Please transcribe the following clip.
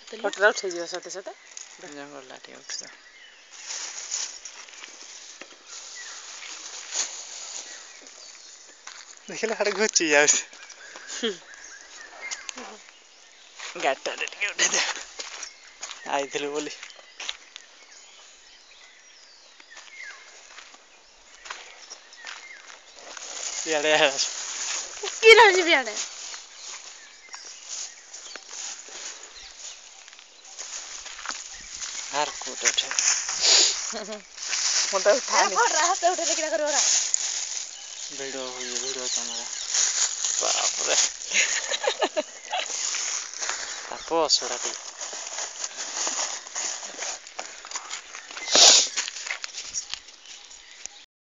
photo ଉଠେଇଯିବ ସତେ ସତେ ଜଙ୍ଗଲ ଟିକେ ଉଠିବ ଦେଖିଲେ ହାଡ଼େ ଘୁଚି ଯାଉଛି ଗାଡ଼ିଟାରେ ଟିକେ ଉଠେଇଦେ ଆଇଥିଲୁ ବୋଲି ଇଆଡ଼େ କି ରହିଯିବି ଇଆଡ଼େ हार कोट उठे फोटो उठाने हाथ उठे लेकिन करो रा वीडियो कैमरा बाप रे तापो असुरा